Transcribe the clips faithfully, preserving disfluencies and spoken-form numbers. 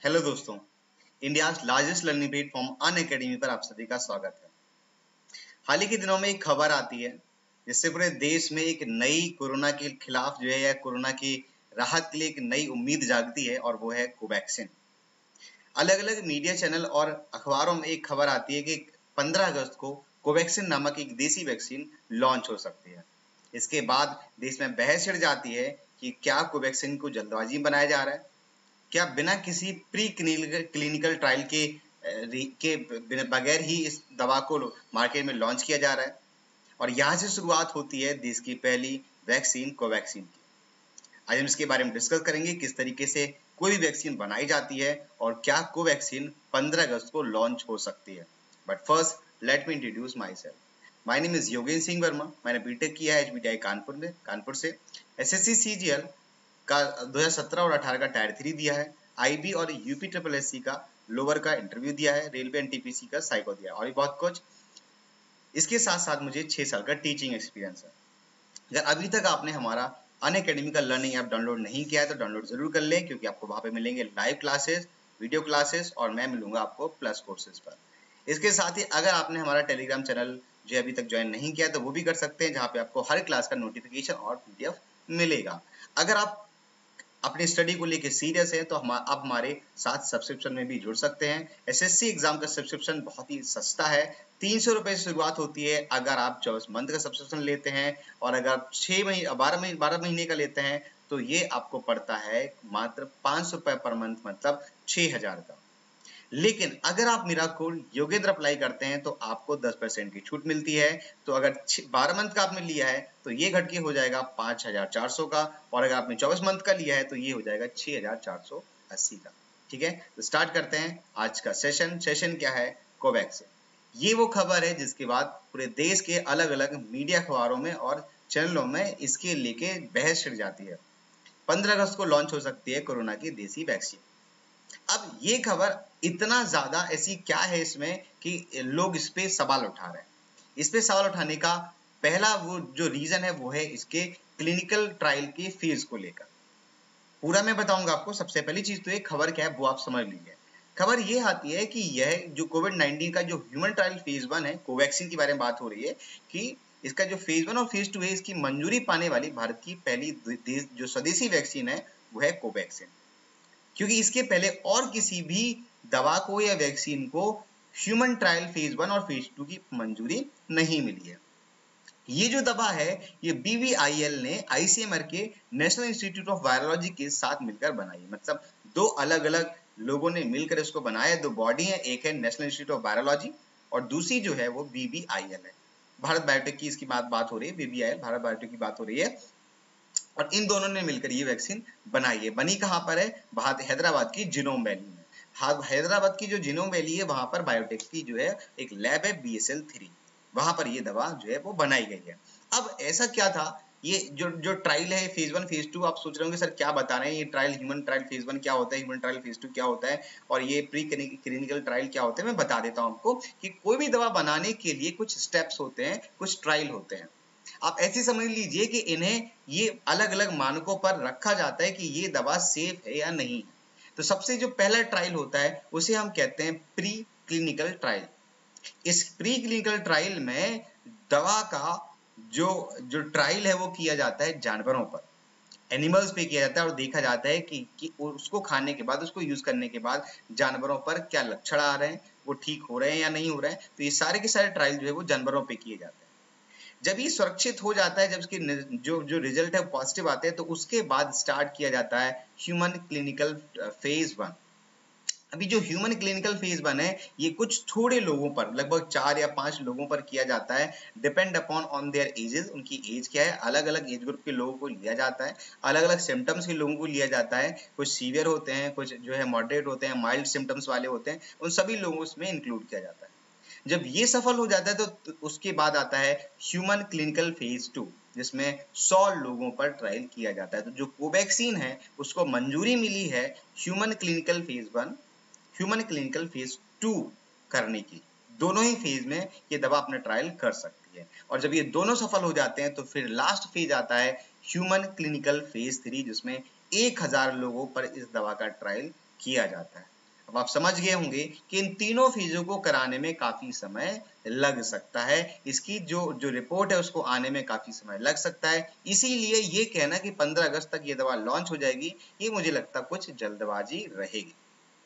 Hello दोस्तों, India largest learning platform Unacademy पर आप सभी का स्वागत है। हाल ही के दिनों में एक खबर आती है जिससे पूरे देश में एक नई कोरोना के खिलाफ जो है या कोरोना की राहत के लिए एक नई उम्मीद जागती है और वो है कोवैक्सीन। अलग अलग मीडिया चैनल और अखबारों में एक खबर आती है कि पंद्रह अगस्त को कोवैक्सीन नामक एक देसी वैक्सीन लॉन्च हो सकती है। इसके बाद देश में बहस छिड़ जाती है कि क्या कोवैक्सीन को जल्दबाजी में बनाया जा रहा है, क्या बिना किसी प्री क्लिनिकल ट्रायल के के बगैर ही इस दवा को मार्केट में लॉन्च किया जा रहा है। और यहाँ से शुरुआत होती है देश की पहली वैक्सीन कोवैक्सीन की। आज हम इसके बारे में डिस्कस करेंगे किस तरीके से कोई भी वैक्सीन बनाई जाती है और क्या कोवैक्सीन पंद्रह अगस्त को लॉन्च हो सकती है। But first let me introduce myself. My name is Yogendra Singh Verma. मैंने बीटेक किया है एचबीटीआई कानपुर में कानपुर से। एसएससी सीजीएल का दो हज़ार सत्रह और अठारह का टायर थ्री दिया है। आईबी और यूपी ट्रिपल एस सी का लोअर का इंटरव्यू दिया है। रेलवे एनटीपीसी का साइको दिया है और भी बहुत कुछ। इसके साथ साथ मुझे छह साल का टीचिंग एक्सपीरियंस है। अगर अभी तक आपने हमारा अनअकैडमी का लर्निंग ऐप डाउनलोड नहीं किया है तो डाउनलोड जरूर कर लें, क्योंकि आपको वहां पे मिलेंगे लाइव क्लासेस, वीडियो क्लासेस और मैं मिलूंगा आपको प्लस कोर्सेज पर। इसके साथ ही अगर आपने हमारा टेलीग्राम चैनल जो अभी तक ज्वाइन नहीं किया तो वो भी कर सकते हैं, जहाँ पे आपको हर क्लास का नोटिफिकेशन और पीडीएफ मिलेगा। अगर आप अपनी स्टडी को लेके सीरियस है तो हम आप हमारे साथ सब्सक्रिप्शन में भी जुड़ सकते हैं। एसएससी एग्जाम का सब्सक्रिप्शन बहुत ही सस्ता है, तीन सौ रुपए से शुरुआत होती है अगर आप चौबीस मंथ का सब्सक्रिप्शन लेते हैं, और अगर आप छह महीने बारह महीने बारह महीने का लेते हैं तो ये आपको पड़ता है मात्र पाँच सौ रुपए पर मंथ, मतलब छह हजार का। लेकिन अगर आप मेरा कोड योगेंद्र अप्लाई करते हैं तो आपको दस परसेंट की छूट मिलती है। तो अगर बारह मंथ का आपने लिया है तो ये घट के हो जाएगा पांच हजार चार सौ का, और अगर आपने चौबीस मंथ का लिया है तो ये हो जाएगा छह हजार चार सौ अस्सी का। ठीक है, तो स्टार्ट करते हैं आज का सेशन। सेशन क्या है? कोवैक्सीन। ये वो खबर है जिसके बाद पूरे देश के अलग अलग मीडिया अखबारों में और चैनलों में इसके लेके बहस छिड़ जाती है। पंद्रह अगस्त को लॉन्च हो सकती है कोरोना की देसी वैक्सीन। अब ये खबर इतना ज्यादा ऐसी क्या है इसमें कि लोग इस पे सवाल उठा रहे हैं। इस पे सवाल उठाने का पहला वो जो रीजन है वो है इसके क्लिनिकल ट्रायल के फेज को लेकर। पूरा मैं बताऊंगा आपको। सबसे पहली चीज तो ये खबर क्या है वो आप समझ लीजिए। खबर ये आती है कि यह जो कोविड नाइनटीन का जो ह्यूमन ट्रायल फेज वन है, कोवैक्सीन के बारे में बात हो रही है कि इसका जो फेज वन और फेज टू है, इसकी मंजूरी पाने वाली भारत की पहली जो स्वदेशी वैक्सीन है वो है कोवैक्सीन। क्योंकि इसके पहले और किसी भी दवा को या वैक्सीन को ह्यूमन ट्रायल फेज वन और फेज टू की मंजूरी नहीं मिली है। ये जो दवा है ये बीबीआईएल ने आईसीएमआर के नेशनल इंस्टीट्यूट ऑफ वायरोलॉजी के साथ मिलकर बनाई। मतलब दो अलग अलग लोगों ने मिलकर इसको बनाया। दो बॉडी है, एक है नेशनल इंस्टीट्यूट ऑफ वायरोलॉजी और दूसरी जो है वो बीबीआईएल है। भारत बायोटेक की इसकी बात बात हो रही है। बीबीआईएल भारत बायोटेक की बात हो रही है और इन दोनों ने मिलकर ये वैक्सीन बनाई है। बनी कहाँ पर है? हैदराबाद की जिनोम वैली में। हैदराबाद की जो जिनोम वैली है वहां पर बायोटेक की जो है एक लैब है बी एस एल थ्री, वहां पर ये दवा जो है वो बनाई गई है। अब ऐसा क्या था, ये जो जो ट्रायल है फेज वन फेज टू, आप सोच रहे होंगे सर क्या बता रहे हैं ये trial, human trial phase one क्या होता है, ह्यूमन ट्रायल फेज टू क्या होता है और ये प्री क्लिनिकल ट्रायल क्या होते हैं। मैं बता देता हूं आपको कि कोई भी दवा बनाने के लिए कुछ स्टेप्स होते हैं, कुछ ट्रायल होते हैं। आप ऐसे समझ लीजिए कि इन्हें ये अलग अलग मानकों पर रखा जाता है कि ये दवा सेफ है या नहीं है। तो सबसे जो पहला ट्रायल होता है उसे हम कहते हैं प्री क्लिनिकल ट्रायल। इस प्री क्लिनिकल ट्रायल में दवा का जो जो ट्रायल है वो किया जाता है जानवरों पर, एनिमल्स पे किया जाता है और देखा जाता है कि, कि उसको खाने के बाद, उसको यूज करने के बाद जानवरों पर क्या लक्षण आ रहे हैं, वो ठीक हो रहे हैं या नहीं हो रहे हैं। तो ये सारे के सारे ट्रायल जो है वो जानवरों पे किए जाते हैं। जब ये सुरक्षित हो जाता है, जब इसके जो जो रिजल्ट है पॉजिटिव आते हैं, तो उसके बाद स्टार्ट किया जाता है ह्यूमन क्लिनिकल फेज वन। अभी जो ह्यूमन क्लिनिकल फेज वन है ये कुछ थोड़े लोगों पर, लगभग चार या पांच लोगों पर किया जाता है। Depend upon on their ages, उनकी एज क्या है, अलग अलग एज ग्रुप के लोगों को लिया जाता है, अलग अलग सिम्टम्स के लोगों को लिया जाता है। कुछ सीवियर होते हैं, कुछ जो है मॉडरेट होते हैं, माइल्ड सिम्टम्स वाले होते हैं, उन सभी लोगों में इंक्लूड किया जाता है। जब ये सफल हो जाता है तो उसके बाद आता है ह्यूमन क्लिनिकल फेज टू, जिसमें सौ लोगों पर ट्रायल किया जाता है। तो जो कोवैक्सीन है उसको मंजूरी मिली है human clinical phase one, human clinical phase two करने की। दोनों ही फेज में ये दवा अपना ट्रायल कर सकती है, और जब ये दोनों सफल हो जाते हैं तो फिर लास्ट फेज आता है ह्यूमन क्लिनिकल फेज थ्री, जिसमें एक हजार लोगों पर इस दवा का ट्रायल किया जाता है। अब आप समझ गए होंगे कि इन तीनों फीजों को कराने में काफी समय लग सकता है, इसकी जो जो रिपोर्ट है उसको आने में काफी समय लग सकता है। इसीलिए ये कहना कि पंद्रह अगस्त तक ये दवा लॉन्च हो जाएगी, ये मुझे लगता कुछ जल्दबाजी रहेगी।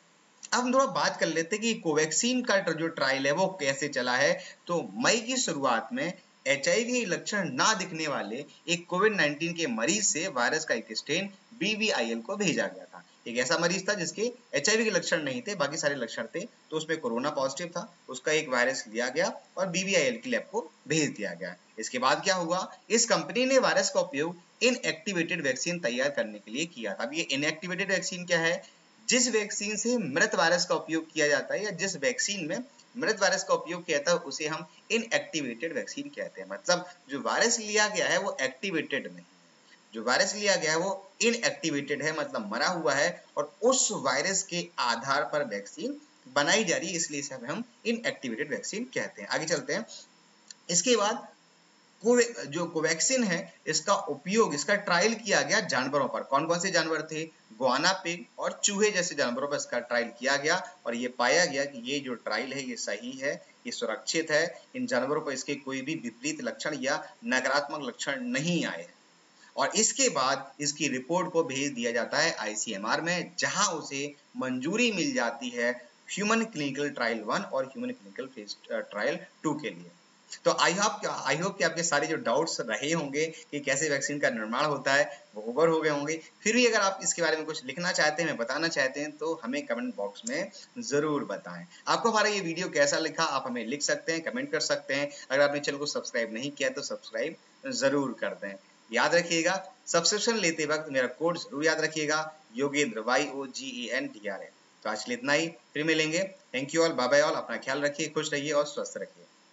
अब हम थोड़ा बात कर लेते हैं कि कोवैक्सीन का जो ट्रायल है वो कैसे चला है। तो मई की शुरुआत में एच आई वी लक्षण ना दिखने वाले एक कोविड नाइन्टीन के मरीज से वायरस का एक strain B V I L को भेजा गया था। एक ऐसा मरीज था जिसके एच आई वी के लक्षण नहीं थे, बाकी सारे लक्षण थे, तो उसमें कोरोना पॉजिटिव था, उसका एक वायरस लिया गया और बी वी आई एल की लैब को भेज दिया गया। इसके बाद क्या हुआ, इस कंपनी ने वायरस का उपयोग इनएक्टिवेटेड वैक्सीन तैयार करने के लिए किया था। अब ये इनएक्टिवेटेड वैक्सीन क्या है, जिस वैक्सीन से मृत वायरस का उपयोग किया जाता है या जिस वैक्सीन में मृत वायरस का उपयोग किया जाता है उसे हम इनएक्टिवेटेड वैक्सीन कहते हैं। मतलब जो वायरस लिया गया है वो एक्टिवेटेड नहीं, जो वायरस लिया गया है वो इनएक्टिवेटेड है, मतलब मरा हुआ है, और उस वायरस के आधार पर वैक्सीन बनाई जा रही है, इसलिए इसे हम इनएक्टिवेटेड वैक्सीन कहते हैं। आगे चलते हैं। इसके बाद कोवे, जो कोवैक्सीन है इसका उपयोग, इसका ट्रायल किया गया जानवरों पर। कौन कौन से जानवर थे, गुआना पिग और चूहे जैसे जानवरों पर इसका ट्रायल किया गया और ये पाया गया कि ये जो ट्रायल है ये सही है, ये सुरक्षित है, इन जानवरों पर इसके कोई भी विपरीत लक्षण या नकारात्मक लक्षण नहीं आए। और इसके बाद इसकी रिपोर्ट को भेज दिया जाता है आई सी एम आर में, जहां उसे मंजूरी मिल जाती है ह्यूमन क्लिनिकल ट्रायल वन और human clinical phase trial two के लिए। तो आई होप आई होप कि आपके सारे जो डाउट्स रहे होंगे कि कैसे वैक्सीन का निर्माण होता है वो ओवर हो गए होंगे। फिर भी अगर आप इसके बारे में कुछ लिखना चाहते हैं, बताना चाहते हैं, तो हमें कमेंट बॉक्स में जरूर बताएं। आपको हमारा ये वीडियो कैसा लिखा आप हमें लिख सकते हैं, कमेंट कर सकते हैं। अगर आपने चैनल को सब्सक्राइब नहीं किया तो सब्सक्राइब जरूर कर दें। याद रखिएगा, सब्सक्रिप्शन लेते वक्त मेरा कोड जरूर याद रखिएगा, Yogendra, Y O G E N D R A. तो आज के लिए इतना ही, फिर मिलेंगे। Thank you all, bye bye all, अपना ख्याल रखिए, खुश रहिए और स्वस्थ रखिए।